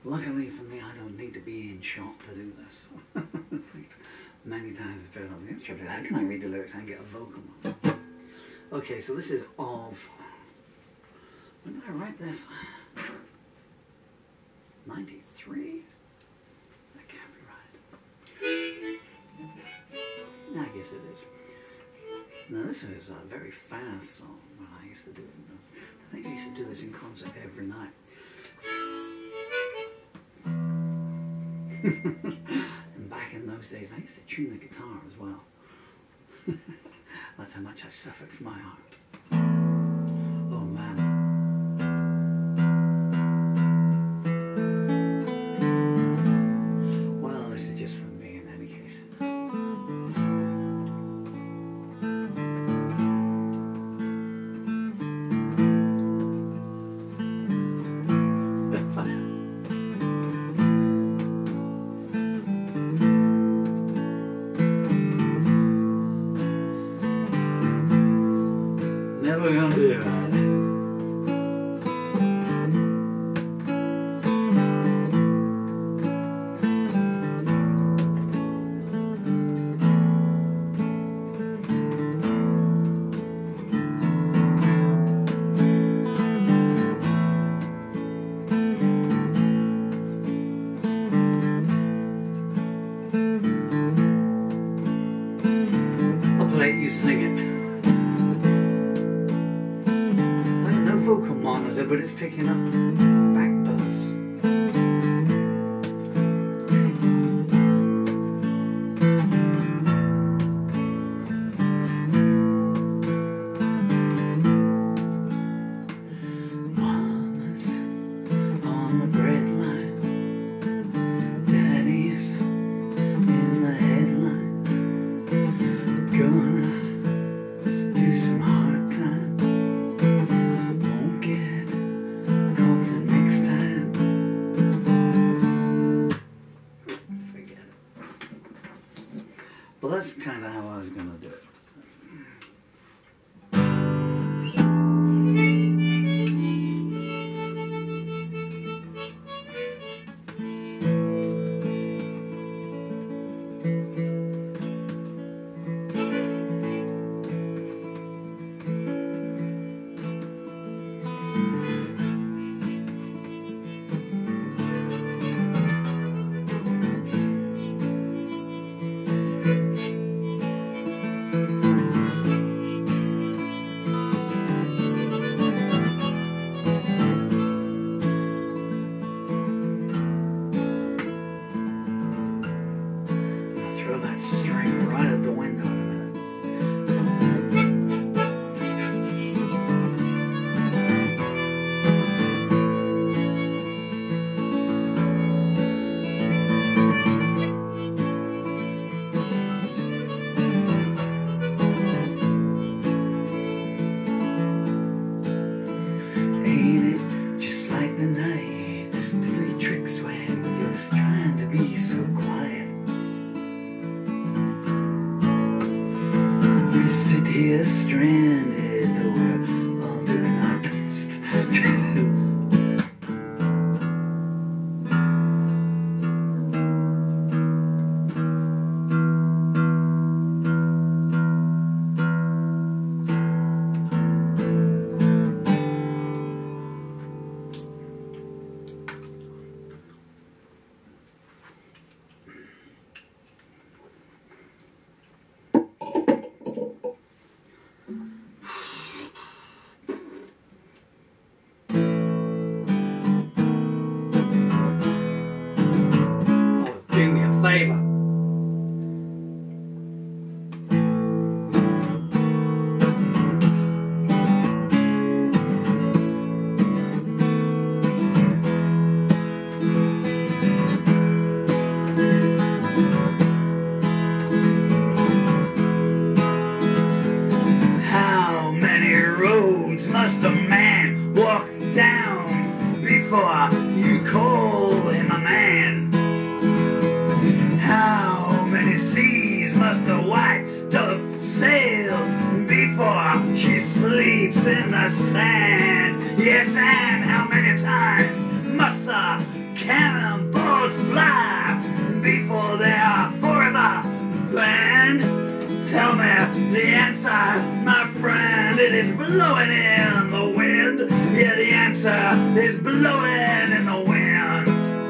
Luckily for me, I don't need to be in shot to do this. Many times it's better. How can I read the lyrics and get a vocal on? Okay, so this is of... When did I write this? 93? That can't be right. I guess it is. Now this is a very fast song when I used to do it. I think I used to do this in concert every night. And back in those days I used to tune the guitar as well. That's how much I suffered from my heart. Oh man. Well, this is just from me in any case. Never gonna do it. I'll let you sing it. Vocal monitor, but it's picking up back buzz. Mama's on the bread line, Daddy's in the headline. Gonna do some hard time. Well, that's kind of how I was going to do it. Throw that string right out the window in a minute. Ain't it just like the night to play tricks when you're trying to be so quiet? We sit here stranded, we're all doing our best to do. Do me a favor. How many roads must a man walk down before you call him a man? How my friend, it is blowing in the wind. Yeah, the answer is blowing in the wind.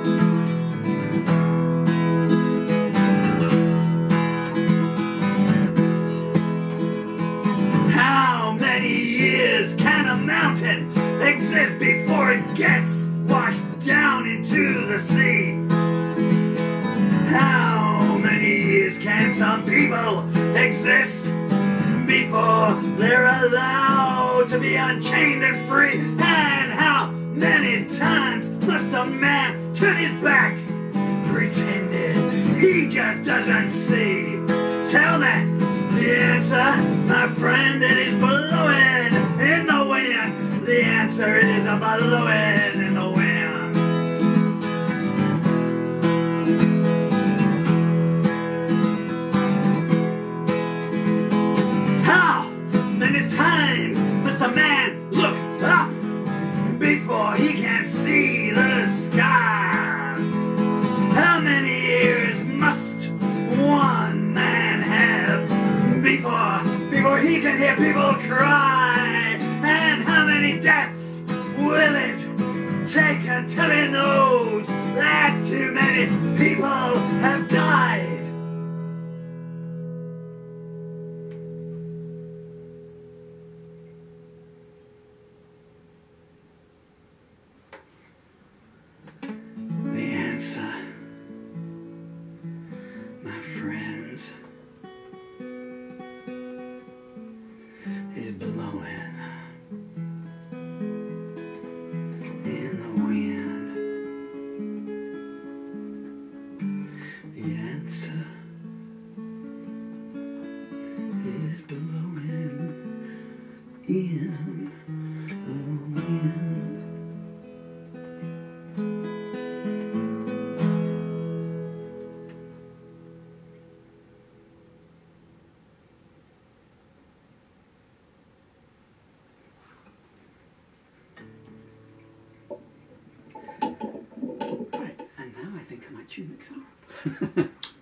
How many years can a mountain exist before it gets washed down into the sea? How many years can some people exist before they're allowed to be unchained and free? And how many times must a man turn his back, pretending he just doesn't see? Tell me the answer, my friend, it is blowing in the wind. The answer is a blowing in the wind. How many times must a man look up before he can see the sky? How many years must one man have before he can hear people cry? And how many deaths will it take until he knows that too many people have died? The answer, my friends, is blowing in the wind. The answer is blowing in the wind. Right, and now I think I might tune the guitar up.